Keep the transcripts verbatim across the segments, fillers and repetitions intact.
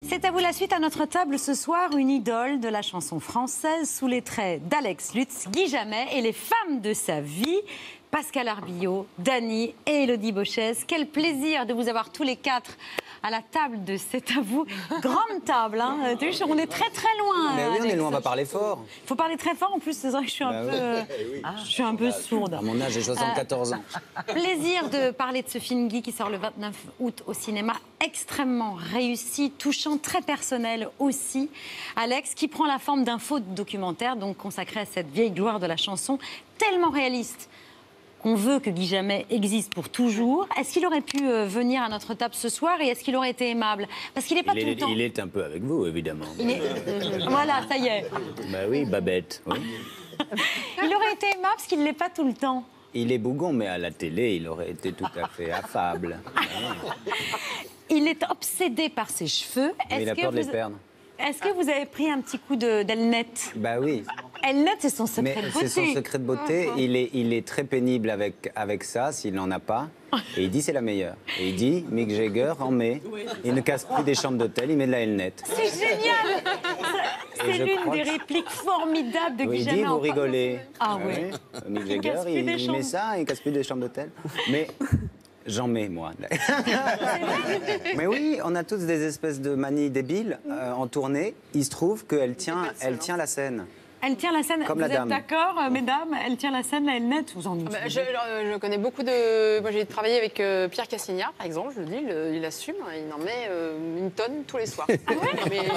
C'est à vous la suite à notre table ce soir, une idole de la chanson française sous les traits d'Alex Lutz, Guy Jammet et les femmes de sa vie, Pascal Arbillot, Dany et Élodie Beauchèze. Quel plaisir de vous avoir tous les quatre à la table de C'est à vous. Grande table, hein. On est très très loin. Mais oui, on Alex. est loin, on va parler fort. Il faut parler très fort, en plus, c'est vrai que je suis un bah peu, euh, oui. ah, je suis un peu sourde. À mon âge, j'ai soixante-quatorze ans. Plaisir de parler de ce film Guy qui sort le vingt-neuf août au cinéma, extrêmement réussi, touchant, très personnel aussi. Alex, qui prend la forme d'un faux documentaire, donc consacré à cette vieille gloire de la chanson, tellement réaliste qu'on veut que Guy Jammet existe pour toujours. Est-ce qu'il aurait pu euh, venir à notre table ce soir et est-ce qu'il aurait été aimable? Parce qu'il n'est pas il tout est, le temps. Il est un peu avec vous, évidemment. Il est... Voilà, ça y est. Bah oui, Babette. Oui. Il aurait été aimable parce qu'il ne l'est pas tout le temps. Il est bougon, mais à la télé, il aurait été tout à fait affable. Il est obsédé par ses cheveux. Mais il a peur de les vous... perdre. Est-ce que vous avez pris un petit coup d'Elnet? Bah oui. Elnet, c'est son secret Mais de beauté. c'est son secret de beauté. Il est, il est très pénible avec, avec ça, s'il n'en a pas. Et il dit c'est la meilleure. Et il dit, Mick Jagger en met. Il ne casse plus des chambres d'hôtel, il met de la Elnet. C'est génial. C'est l'une des que... répliques formidables de oui, Guy il Jammet. dit, vous rigolez. Ah oui. oui. Mick Jagger, il, il, il met ça, il casse plus des chambres d'hôtel. Mais... J'en mets, moi. Mais oui, on a tous des espèces de manies débiles euh, en tournée. Il se trouve qu'elle tient, elle tient la scène. Elle tient la scène. Comme vous la êtes dame. d'accord, euh, mesdames? Elle tient la scène, la Elnet, vous en ah bah, je, je connais beaucoup de... Moi, j'ai travaillé avec euh, Pierre Cassignard, par exemple, je le dis, le, il assume, il en met euh, une tonne tous les soirs. Ah ouais mais... Et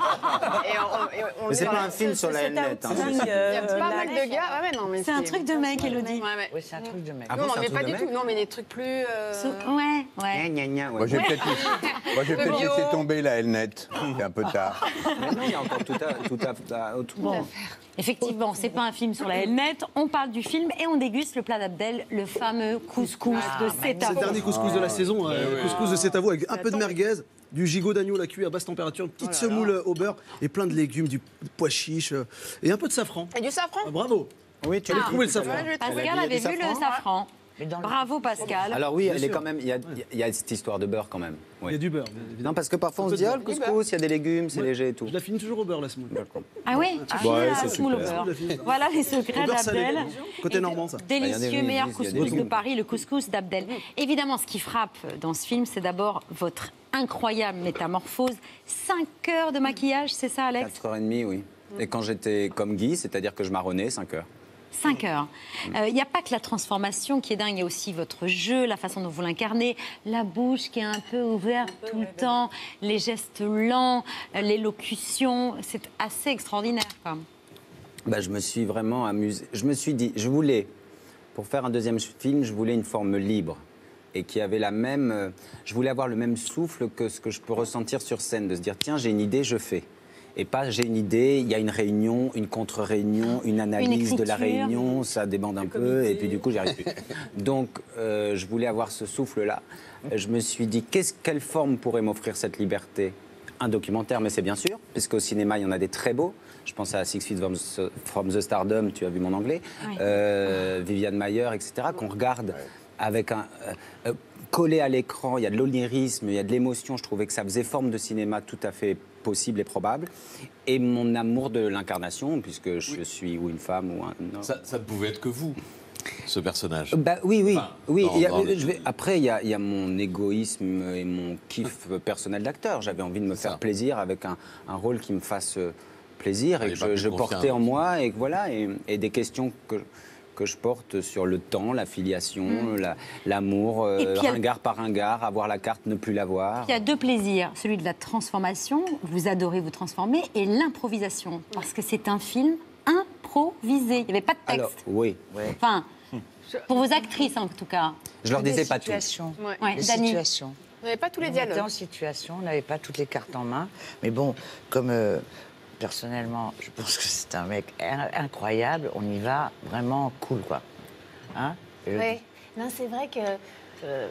on, et on mais c'est pas voilà. un film sur la Elnet. Hein. Il y a pas mal de gars. Ah ouais, non, mais c'est un truc de mec, Élodie. Ouais, ouais. Oui, c'est un truc de mec. Ah non, bon, non mais pas du mec tout. Non, mais des trucs plus... Euh... So, ouais, ouais. Gna, gna, gna, ouais. Moi, j'ai Ouais. peut-être moi, j'ai peut-être laissé tomber la Elnet. C'est un peu tard. Mais non, il y a encore tout à, tout à, à, autour. Bon, effectivement, c'est pas un film sur la Elnet. On parle du film et on déguste le plat d'Abdel, le fameux couscous Ah, de C'est à C'est le vous. dernier couscous de la saison, euh, couscous de C'est à vous avec un peu de merguez, du gigot d'agneau à cuire à basse température, une petite semoule au beurre et plein de légumes, du pois chiche euh, et un peu de safran. Et du safran. Ah, bravo. Oui, tu J'ai l'as trouvé le safran. Ouais, je l'ai trouvé. Pascal avait vu le safran. Mais dans le- Bravo, Pascal. Alors oui, Bien elle est sûr. quand même. Il y, a, il y a cette histoire de beurre quand même. Il Oui. y a du beurre, bien évidemment. Non, parce que parfois on Un se peu dit, de ah, le beurre. couscous, il y a des légumes, c'est Ouais. léger et tout. Je la finis toujours au beurre, la semoule. Ah oui, tu finis Ouais, la c'est semoule au super. beurre. Je la finis. Voilà les secrets Au beurre salé. d'Abdel. Côté Et normand, ça. il y a Délicieux, des meilleur églises, il y a couscous des de goûts. Paris, le couscous d'Abdel. Évidemment, ce qui frappe dans ce film, c'est d'abord votre incroyable métamorphose. Cinq heures de maquillage, c'est ça, Alex? quatre heures trente, oui. Et quand j'étais comme Guy, c'est-à-dire que je marronnais cinq heures. Cinq heures. Il n'y a pas que la transformation qui est dingue, il y a aussi votre jeu, la façon dont vous l'incarnez, la bouche qui est un peu ouverte tout le temps, les gestes lents, euh, l'élocution. C'est assez extraordinaire, quoi. Bah, je me suis vraiment amusé. Je me suis dit, je voulais, pour faire un deuxième film, je voulais une forme libre et qui avait la même. euh, je voulais avoir le même souffle que ce que je peux ressentir sur scène, de se dire tiens, j'ai une idée, je fais. Et pas j'ai une idée, il y a une réunion, une contre-réunion, une analyse de la écriture. réunion, ça débande un peu et puis du coup j'y arrive plus. Donc euh, je voulais avoir ce souffle-là. Je me suis dit qu'est-ce, quelle forme pourrait m'offrir cette liberté? Un documentaire, mais c'est bien sûr, puisqu'au cinéma il y en a des très beaux. Je pense à Six Feet from, from the Stardom, tu as vu mon anglais, Oui. euh, Viviane Mayer, et cetera, qu'on regarde avec un... euh, euh, collé à l'écran, il y a de l'onirisme, il y a de l'émotion. Je trouvais que ça faisait forme de cinéma tout à fait possible et probable. Et mon amour de l'incarnation, puisque je suis ou une femme ou un homme. Ça, ça ne pouvait être que vous, ce personnage. Bah, oui, oui. Enfin, oui. dans- il y a- dans le- je vais- après, il y, a, il y a mon égoïsme et mon kiff personnel d'acteur. J'avais envie de me C'est faire ça. plaisir avec un, un rôle qui me fasse euh, plaisir et Fallait que pas je, plus je confiant. portais en moi. Et, que voilà, et, et des questions que, que je porte sur le temps, la filiation, la- l'amour, euh, Et puis, il y a- ringard par ringard, avoir la carte, ne plus l'avoir. Il y a deux plaisirs, celui de la transformation, vous adorez vous transformer, et l'improvisation, parce que c'est un film improvisé, il n'y avait pas de texte. Alors, oui. Enfin, pour vos actrices en tout cas. Je leur Des disais pas tout. situations. Ouais. Ouais, Des Dany. situations. On n'avait pas tous les On était dialogues. en situation, on n'avait pas toutes les cartes en main. Mais bon, comme euh, personnellement, je pense que c'est un mec in- incroyable, on y va vraiment cool, quoi. Hein? Je- Oui, non, c'est vrai que euh,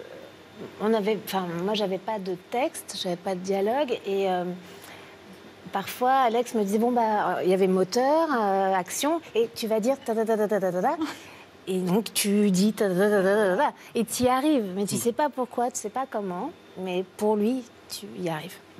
on avait, enfin, moi, j'avais pas de texte, j'avais pas de dialogue, et euh, parfois, Alex me disait bon bah, il y avait moteur, euh, action, et tu vas dire ta ta ta ta ta ta ta ta. Et donc tu dis ta ta ta ta ta ta ta, et tu y arrives, mais tu sais pas pourquoi, tu sais pas comment, mais pour lui, tu y arrives.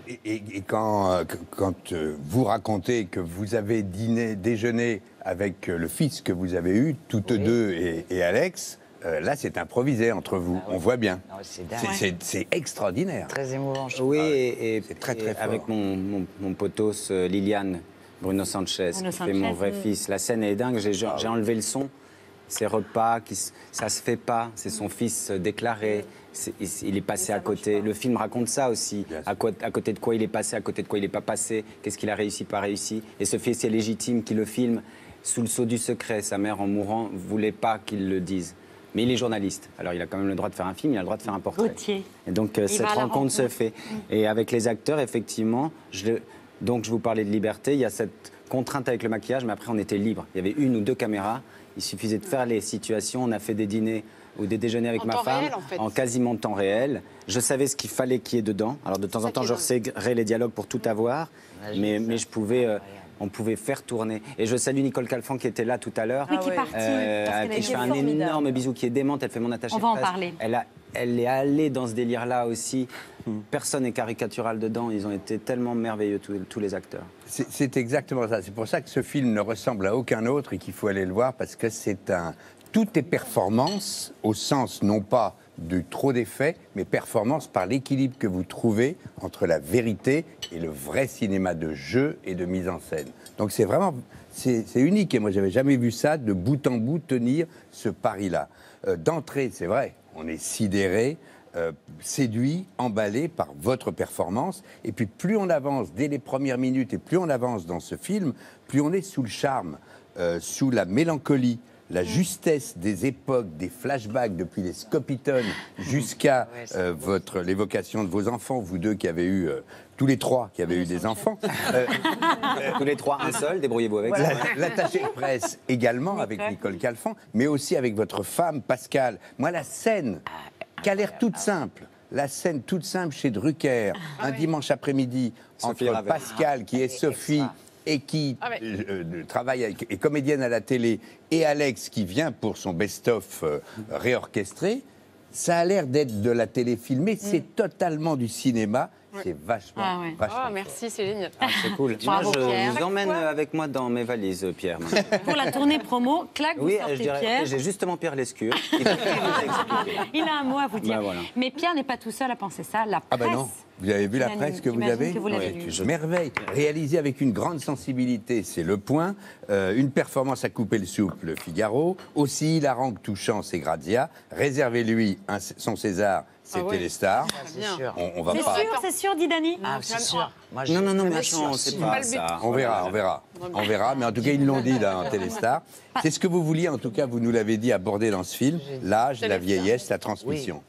Et, et- et quand, euh, que- quand euh, vous racontez que vous avez dîné, déjeuné avec euh, le fils que vous avez eu, toutes Oui. deux et, et Alex, euh, là c'est improvisé entre vous, Ah ouais. on voit bien. Non, c'est dingue. C'est- C'est c'est extraordinaire. Très émouvant, je Oui, trouve. et, et- C'est très, et très fort. avec mon, mon, mon potos euh, Liliane, Bruno Sanchez, Bruno qui fait mon Sanchez, vrai mm. fils. La scène est dingue, j'ai Ah j'ai enlevé le son. Ces repas, qui, s- ça se fait pas, c'est son fils euh, déclaré, c'est- il, il est passé à côté. Le film raconte ça aussi, Bien sûr. à, co- à côté de quoi il est passé, à côté de quoi il n'est pas passé, qu'est-ce qu'il a réussi, pas réussi. Et ce fils est légitime qui le filme sous le sceau du secret. Sa mère, en mourant, voulait pas qu'il le dise. Mais il est journaliste, alors il a quand même le droit de faire un film, il a le droit de faire un portrait. Gauthier. Et donc euh, Il cette va à la rencontre se rencontre. fait. Et avec les acteurs, effectivement, je le- donc je vous parlais de liberté, il y a cette contrainte avec le maquillage, mais après on était libre. Il y avait une ou deux caméras, il suffisait de faire les situations, on a fait des dîners ou des déjeuners avec En ma temps femme réel, en fait. quasiment temps réel. Je savais ce qu'il fallait qu'il y ait dedans. Alors de temps ça en temps, qui je est resserrais les dialogues pour tout avoir, Ouais, j'ai mais, vu ça. mais je pouvais... euh, on pouvait faire tourner. Et je salue Nicole Calfan qui était là tout à l'heure. Oui, qui est partie. Euh, parce à qu'elle a qui je été fais un formidable. énorme bisou, qui est démente, elle fait mon attaché On va en presse. parler. Elle, a, elle est allée dans ce délire-là aussi. Personne n'est caricatural dedans, ils ont été tellement merveilleux, tous, tous les acteurs. C'est c'est exactement ça. C'est pour ça que ce film ne ressemble à aucun autre et qu'il faut aller le voir parce que c'est un. Tout est performance au sens non pas du trop d'effets, mais performance par l'équilibre que vous trouvez entre la vérité et le vrai cinéma de jeu et de mise en scène. Donc c'est vraiment c'est c'est unique et moi j'avais jamais vu ça de bout en bout tenir ce pari-là. Euh, D'entrée, c'est vrai, on est sidéré. Euh, séduit, emballé par votre performance. Et puis plus on avance dès les premières minutes et plus on avance dans ce film, plus on est sous le charme, euh, sous la mélancolie, la justesse des époques, des flashbacks depuis les Scopitones jusqu'à Ouais, c'est euh, votre l'évocation de vos enfants, vous deux qui avez eu, euh, tous les trois qui avez eu des enfants. Euh, Tous les trois, un seul, débrouillez-vous avec ça. la- L'attaché de presse également avec Nicole Calfan, mais aussi avec votre femme Pascal. Moi, la scène qui a l'air toute simple, la scène toute simple chez Drucker, un dimanche après-midi, Sophie entre Ravel. Pascal, qui est Sophie, et qui Ah ouais. euh, euh, travaille avec, est comédienne à la télé, et Alex, qui vient pour son best-of euh, réorchestré, ça a l'air d'être de la télé filmée, c'est totalement du cinéma, c'est vachement, Ah ouais. vachement Ah, merci, c'est génial. Ah, c'est cool. Moi, Bravo, je Pierre. vous emmène Chaque fois. avec moi dans mes valises, Pierre. maintenant. Pour la tournée promo, clac, vous Oui, sortez je dirais, Pierre. j'ai justement Pierre Lescure. qui peut tout vous expliquer. Il a un mot à vous dire. Bah, voilà. Mais Pierre n'est pas tout seul à penser ça. La Ah presse. ben non, vous avez vu la J'imagine- presse que vous j'imagine avez que vous l'avez Oui, lu. je- Merveille, réalisé avec une grande sensibilité, c'est le point. Euh, une performance à couper le souple, le Figaro. Aussi hilarant que touchant, c'est Grazia. Réservez-lui un- son César, c'est Ah ouais. Téléstar. C'est Bien. sûr. On, on va C'est pas. sûr, c'est sûr, dit Dany. Ah, c'est sûr. Moi, je- Non, non, non, mais Jamais attends, sûr. c'est pas pas le but. ça. On verra, on verra. On verra, mais en tout cas, ils l'ont dit là en Téléstar. C'est ce que vous vouliez, en tout cas, vous nous l'avez dit, aborder dans ce film. L'âge, la Téléstar. vieillesse, la transmission.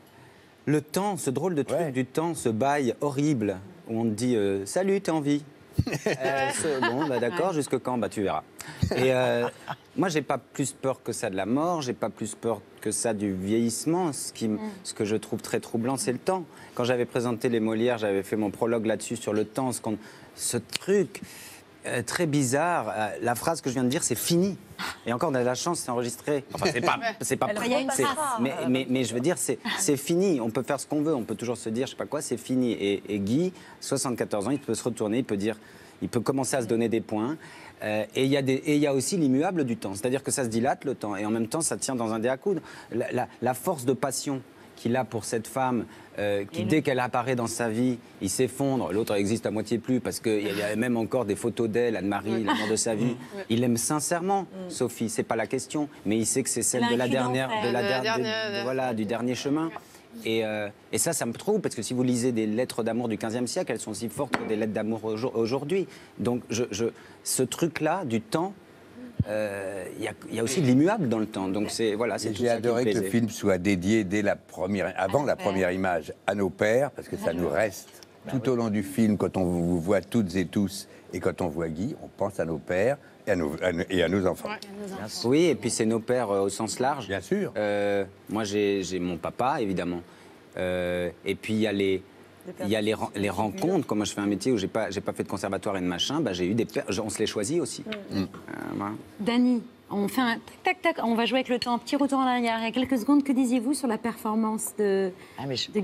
Le temps, ce drôle de truc Ouais. du temps, ce bail horrible où on te dit euh, salut, t'es en vie. Euh, ce- bon, bah d'accord, jusque quand bah tu verras. Et euh, moi, j'ai pas plus peur que ça de la mort, j'ai pas plus peur que ça du vieillissement. Ce, qui, m- ce que je trouve très troublant, c'est le temps. Quand j'avais présenté les Molières, j'avais fait mon prologue là-dessus sur le temps, ce, qu'on- ce truc euh, très bizarre. euh, la phrase que je viens de dire, c'est fini. Et encore, on a la chance, c'est enregistré. Enfin, c'est pas, c'est pas. Il y a une c'est- trace. mais, mais, mais je veux dire, c'est c'est fini. On peut faire ce qu'on veut. On peut toujours se dire, je sais pas quoi, c'est fini. Et, et Guy, soixante-quatorze ans, il peut se retourner, il peut dire, il peut commencer à se donner des points. Euh, et il y a des, et il y a aussi l'immuable du temps. C'est-à-dire que ça se dilate le temps, et en même temps, ça tient dans un dé à coudre. La, la- la force de passion qu'il a pour cette femme, euh, qui dès qu'elle apparaît dans sa vie, il s'effondre. L'autre existe à moitié plus parce qu'il y a même encore des photos d'elle, Anne-Marie, l'amour de sa vie. Il aime sincèrement Sophie, c'est pas la question, mais il sait que c'est celle Il a de un la cul d'enfer. dernière, de la De la der- de- dernière- de- voilà, du dernier chemin. Et, euh, et ça, ça me trouve, parce que si vous lisez des lettres d'amour du quinzième siècle, elles sont aussi fortes que des lettres d'amour aujo- aujourd'hui. Donc, je, je- ce truc-là, du temps, euh, il y, a- il y a aussi de l'immuable dans le temps. Donc, c'est voilà, c'est Et tout j'ai ça qui me adoré que le plaisait. film soit dédié dès la première, avant nos la pères. première image à nos pères, parce que ça nous reste tout au long du film, quand on vous voit toutes et tous, et quand on voit Guy, on pense à nos pères et à nos, à nos- et à nos enfants. Oui, et puis c'est nos pères euh, au sens large. Bien sûr. Euh, moi, j'ai j'ai mon papa, évidemment. Euh, et puis, il y a les... Il y a les, ren- les rencontres, comme moi je fais un métier où j'ai pas, j'ai pas fait de conservatoire et de machin, bah, j'ai eu des pères, on se les choisit aussi. Euh, voilà. Dany, on fait un tac, tac, tac, on va jouer avec le temps. Petit retour en arrière. Il y a quelques secondes, que disiez-vous sur la performance de, Ah, mais je- de Guy?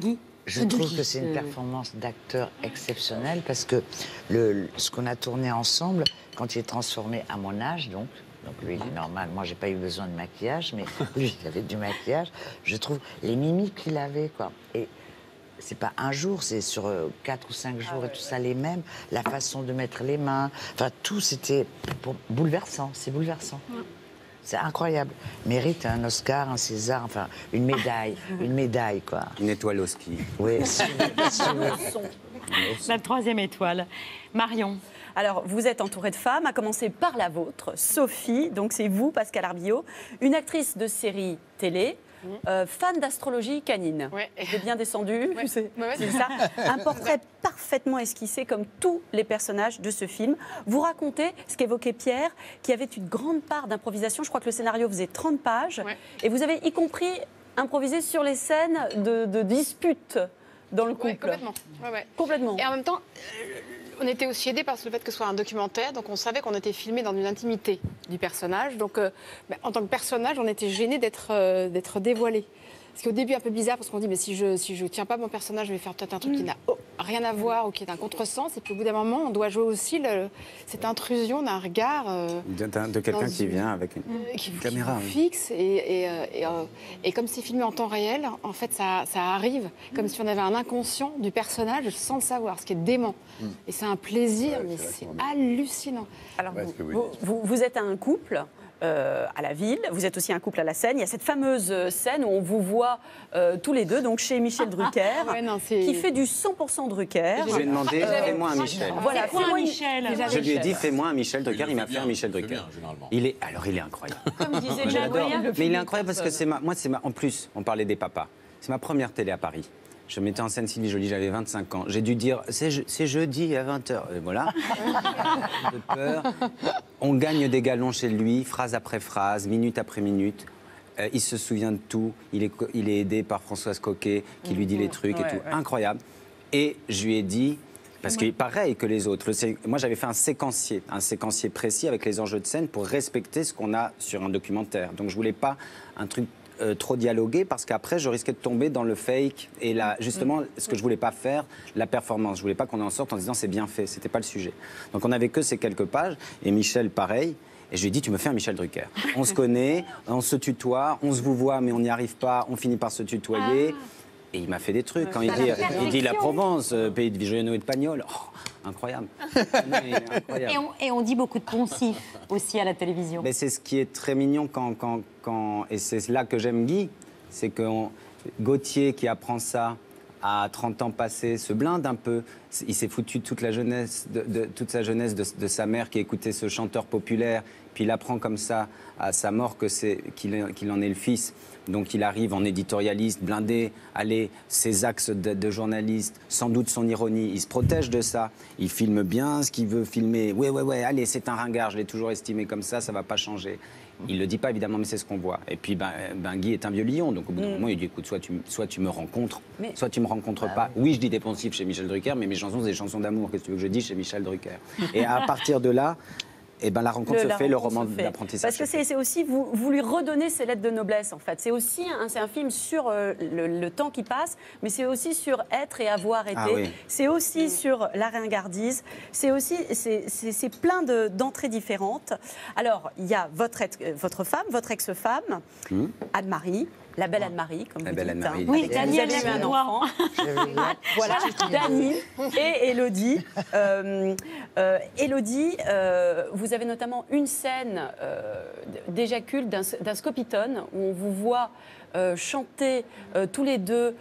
Je trouve que c'est une performance d'acteur exceptionnelle parce que le, ce qu'on a tourné ensemble, quand il est transformé à mon âge, donc, donc lui, il est normal. Moi, j'ai pas eu besoin de maquillage, mais lui, il avait du maquillage. Je trouve les mimiques qu'il avait, quoi. Et c'est pas un jour, c'est sur euh, quatre ou cinq jours ah ouais, et tout ouais. ça les mêmes. La façon de mettre les mains, enfin tout, c'était bouleversant. C'est bouleversant. Ouais. C'est incroyable. Mérite un Oscar, un César, enfin une médaille, une médaille quoi. Une étoile au ski. Oui. La troisième étoile. Marion. Alors, vous êtes entourée de femmes, à commencer par la vôtre, Sophie. Donc, c'est vous, Pascal Arbillot, une actrice de série télé, euh, fan d'astrologie canine. Ouais. J'ai bien descendu, ouais. c'est ouais, ouais. ça. Un portrait parfaitement esquissé, comme tous les personnages de ce film. Vous racontez ce qu'évoquait Pierre, qui avait une grande part d'improvisation. Je crois que le scénario faisait trente pages. Ouais. Et vous avez y compris improvisé sur les scènes de, de disputes dans le couple. Ouais, complètement. Ouais, ouais. Complètement. Et en même temps, euh, on était aussi aidés par le fait que ce soit un documentaire, donc on savait qu'on était filmé dans une intimité du personnage. Donc, euh, bah, en tant que personnage, on était gênés d'être euh, d'être dévoilé. Ce qui est au début un peu bizarre parce qu'on dit mais si je si je tiens pas mon personnage, je vais faire peut-être un truc mmh. qui n'a oh, rien à voir ou qui est un contresens. Et puis au bout d'un moment, on doit jouer aussi le, cette intrusion d'un regard euh, de, de quelqu'un qui vient avec une euh, qui, caméra qui oui. fixe. Et, et, et, euh, et comme c'est filmé en temps réel, en fait, ça, ça arrive comme mmh. si on avait un inconscient du personnage sans le savoir, ce qui est dément. Mmh. Et c'est un plaisir, ouais, mais c'est hallucinant. Alors ouais, vous, vous, vous, vous êtes un couple. Euh, à la ville, vous êtes aussi un couple à la scène. Il y a cette fameuse scène où on vous voit euh, tous les deux, donc chez Michel Drucker, ouais, non, qui fait du cent pour cent Drucker. Je lui ai demandé, euh, fais-moi un Michel. Voilà, fais-moi un Michel. Je lui ai dit, fais-moi un Michel Drucker. Il m'a fait un Michel Drucker. Il est, alors il est incroyable. Comme disait J'adore. Mais il est incroyable parce que c'est ma, moi c'est ma, en plus, on parlait des papas. C'est ma première télé à Paris. Je mettais en scène Sylvie Joly, j'avais vingt-cinq ans. J'ai dû dire, c'est, je, c'est jeudi à vingt heures. Et voilà. De peur. On gagne des galons chez lui, phrase après phrase, minute après minute. Euh, il se souvient de tout. Il est, il est aidé par Françoise Coquet, qui lui dit les trucs ouais, et tout. Ouais. Incroyable. Et je lui ai dit, parce que pareil que les autres, le, moi j'avais fait un séquencier, un séquencier précis avec les enjeux de scène pour respecter ce qu'on a sur un documentaire. Donc je voulais pas un truc Euh, trop dialoguer parce qu'après je risquais de tomber dans le fake et la, justement ce que je voulais pas faire, la performance. Je voulais pas qu'on en sorte en disant c'est bien fait, c'était pas le sujet. Donc on avait que ces quelques pages et Michel pareil. Et je lui ai dit, tu me fais un Michel Drucker. On se connaît, on se tutoie, on se vous voit mais on n'y arrive pas, on finit par se tutoyer. Ah. Et il m'a fait des trucs. Quand il dit, il dit la Provence, euh, pays de Viggiano et de Pagnol. Oh, incroyable. Non, incroyable. Et, on, et on dit beaucoup de poncifs aussi à la télévision. Mais c'est ce qui est très mignon quand... quand, quand et c'est là que j'aime Guy. C'est que on, Gauthier qui apprend ça à trente ans passés se blinde un peu. Il s'est foutu toute, la jeunesse de, de, toute sa jeunesse de, de sa mère qui écoutait ce chanteur populaire. Puis il apprend comme ça à sa mort que c'est, qu'il, qu'il en est le fils. Donc il arrive en éditorialiste, blindé, allez, ses axes de, de journaliste, sans doute son ironie, il se protège de ça, il filme bien ce qu'il veut filmer, ouais, ouais, ouais, allez, c'est un ringard, je l'ai toujours estimé comme ça, ça va pas changer. Il le dit pas évidemment, mais c'est ce qu'on voit. Et puis ben, ben, Guy est un vieux lion, donc au bout d'un mmh. moment il dit, écoute, soit tu, soit tu me rencontres, mais... soit tu me rencontres bah, pas. Oui. oui, je dis des poncifs chez Michel Drucker, mais mes chansons, c'est des chansons d'amour, qu'est-ce que tu veux que je dise chez Michel Drucker. Et à partir de là... Et ben la rencontre le, se la fait, rencontre le roman d'apprentissage. Parce que c'est, c'est aussi, vous, vous lui redonnez ses lettres de noblesse, en fait. C'est aussi un, c'est un film sur euh, le, le temps qui passe, mais c'est aussi sur être et avoir été. Ah, oui. C'est aussi mmh. sur la ringardise. C'est aussi, c'est, c'est, c'est plein de, d'entrées différentes. Alors, il y a votre, votre femme, votre ex-femme, mmh. Anne-Marie. La belle Anne-Marie, comme la vous belle dites. Anne-Marie. Oui, Daniel a eu un enfant. Voilà, Dani et Élodie. Euh, euh, Élodie, euh, vous avez notamment une scène euh, d'éjacule d'un, d'un scopitone où on vous voit euh, chanter euh, tous les deux,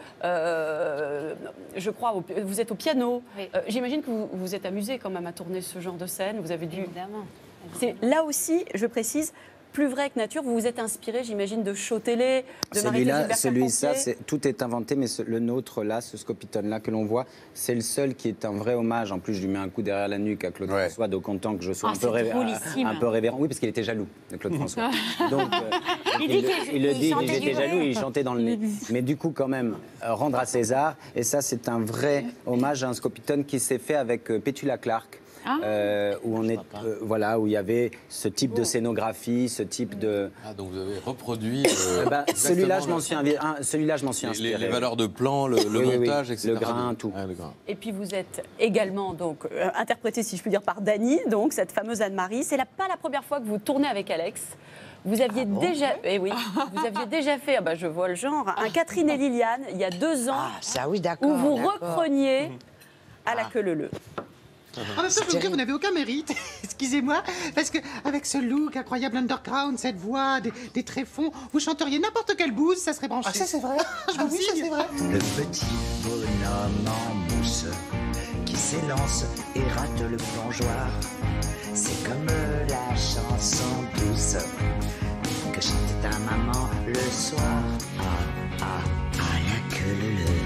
euh, je crois, au, vous êtes au piano. Oui. Euh, j'imagine que vous vous êtes amusés quand même à tourner ce genre de scène. Vous avez dû... Évidemment. C'est, là aussi, je précise, plus vrai que nature, vous vous êtes inspiré, j'imagine, de show télé, de Marie-Thérèse celui-là, c'est, tout est inventé, mais ce, le nôtre, là, ce scopitone-là que l'on voit, c'est le seul qui est un vrai hommage. En plus, je lui mets un coup derrière la nuque à Claude ouais. François, donc content que je sois oh, un, peu révé- un peu révérend. Oui, parce qu'il était jaloux, de Claude François. Donc, euh, il, il, il, il le dit, il était jaloux, il chantait dans le nez. Mais du coup, quand même, euh, rendre à César, et ça, c'est un vrai hommage à un scopitone qui s'est fait avec euh, Petula Clark. Ah. euh, où on est, euh, voilà, où il y avait ce type de scénographie, ce type de. Ah, donc vous avez reproduit. Euh, bah, celui-là, je m'en suis, invi- hein, celui-là, je m'en suis les, inspiré. les valeurs de plan, le, le Oui, oui, oui. montage, et cetera. Le grain, tout. Ah, le grain. Et puis vous êtes également donc euh, interprétée, si je puis dire, par Dany, donc cette fameuse Anne-Marie. C'est la, pas la première fois que vous tournez avec Alex. Vous aviez Ah bon déjà, eh oui, vous aviez déjà fait, ah bah je vois le genre, un Catherine et Liliane il y a deux ans, Ah, ça, oui, d'accord. où vous d'accord. repreniez à la queue leu-leu. En même temps, je veux dire, vous n'avez aucun mérite, excusez-moi, parce que avec ce look incroyable underground, cette voix, des, des tréfonds, vous chanteriez n'importe quelle bouse, ça serait branché. Ah, ça c'est vrai. Je vous Ah oui, ça signe. c'est vrai. Le petit bonhomme en mousse qui s'élance et rate le plongeoir. C'est comme la chanson douce que chantait ta maman le soir. Ah, ah, ah, la queue leu leu.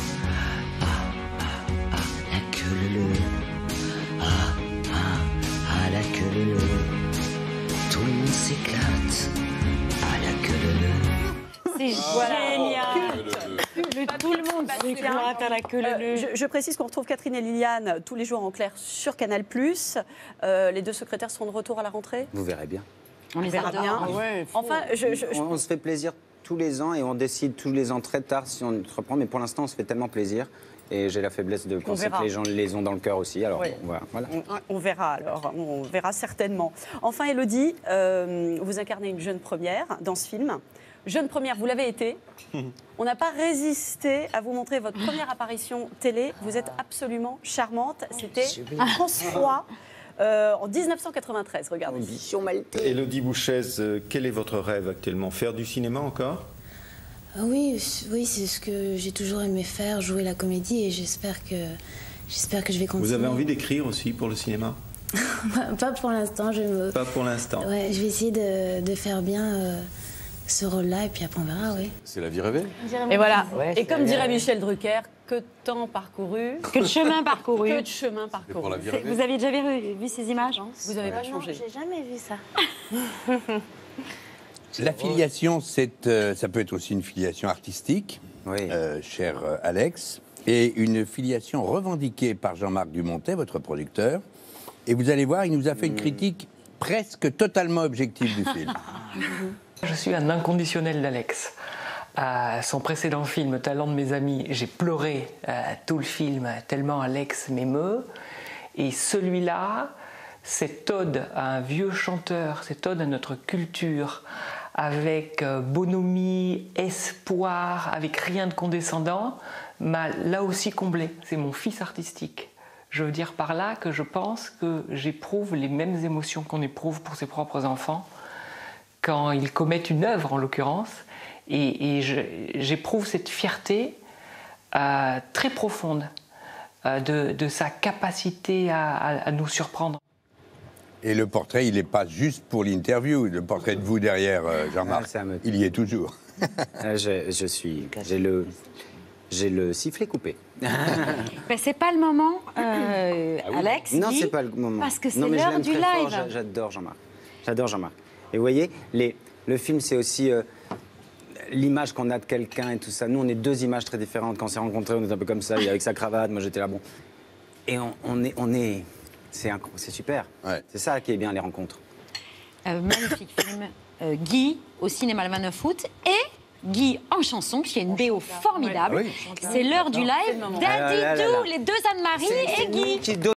Ah, ah, ah, la queue leu leu. Ah, ah, ah, la queue leu leu. Tout le monde s'éclate à la queue leu leu. C'est génial. Le- tout le monde Bastien. s'éclate à la queue Euh, leu leu. je, je précise qu'on retrouve Catherine et Liliane tous les jours en clair sur Canal plus. Euh, les deux secrétaires seront de retour à la rentrée. Vous verrez bien. On les verra adore. bien. Ah ouais, faut- Enfin, je, je- je- On, on se fait plaisir tous les ans et on décide tous les ans très tard si on reprend. Mais pour l'instant, on se fait tellement plaisir. Et j'ai la faiblesse de penser verra. que les gens les ont dans le cœur aussi. Alors Oui. voilà. voilà. on, on verra alors, on verra certainement. Enfin, Élodie, euh, vous incarnez une jeune première dans ce film. Jeune première, vous l'avez été. On n'a pas résisté à vous montrer votre première apparition télé. Vous êtes absolument charmante. C'était France trois euh, en dix-neuf cent quatre-vingt-treize. Regardez. Élodie Bouchez, euh, quel est votre rêve actuellement? Faire du cinéma encore? Ah oui, c- oui, c'est ce que j'ai toujours aimé faire, jouer la comédie, et j'espère que j'espère que je vais continuer. Vous avez envie d'écrire aussi pour le cinéma? Pas pour l'instant, je me. Pas pour l'instant. Ouais, je vais essayer de, de faire bien euh, ce rôle-là, et puis après on verra, oui. C'est la vie rêvée. Et voilà. Ouais, Et comme c'est- dirait Michel Drucker, que de temps parcouru, Que de chemin parcouru. que de chemin C'est pour parcouru. la vie C'est- rêvée. Vous aviez déjà vu, vu ces images? Vous n'avez pas Non, changé. j'ai jamais vu ça. La filiation, c'est, euh, ça peut être aussi une filiation artistique, Oui. euh, cher euh, Alex, et une filiation revendiquée par Jean-Marc Dumontet, votre producteur. Et vous allez voir, il nous a fait une critique presque totalement objective du film. Je suis un inconditionnel d'Alex. À son précédent film, Talent de mes amis, j'ai pleuré euh, tout le film tellement Alex m'émeut. Et celui-là, cette ode à un vieux chanteur, cette ode à notre culture, avec euh, bonhomie, espoir, avec rien de condescendant, m'a là aussi comblé. C'est mon fils artistique. Je veux dire par là que je pense que j'éprouve les mêmes émotions qu'on éprouve pour ses propres enfants quand ils commettent une œuvre, en l'occurrence, et, et je- j'éprouve cette fierté euh, très profonde euh, de, de sa capacité à, à- à nous surprendre. Et le portrait, il n'est pas juste pour l'interview. Le portrait de vous derrière, euh, Jean-Marc, Ah, ça me- il y est toujours. Ah, je, je suis. J'ai le. J'ai le sifflet coupé. Ben, c'est pas le moment, euh, Alex. Non, Guy, c'est pas le moment. Parce que c'est Non, mais je l'heure l'aime du très fort, live. j'a- J'adore Jean-Marc. J'adore Jean-Marc. Et vous voyez, les, le film, c'est aussi euh, l'image qu'on a de quelqu'un et tout ça. Nous, on est deux images très différentes. Quand on s'est rencontrés, on est un peu comme ça, il est avec sa cravate, moi j'étais là, bon. Et on, on est. On est c'est incro- c'est super. Ouais. C'est ça qui est bien, les rencontres. Euh, magnifique film. Euh, Guy au cinéma le vingt-neuf août et Guy en chanson, qui est une B O formidable. Oui. C'est l'heure du live. C'est le moment. Daddy Ah là là là Doo, là. les deux Anne-Marie et Guy. Qui donne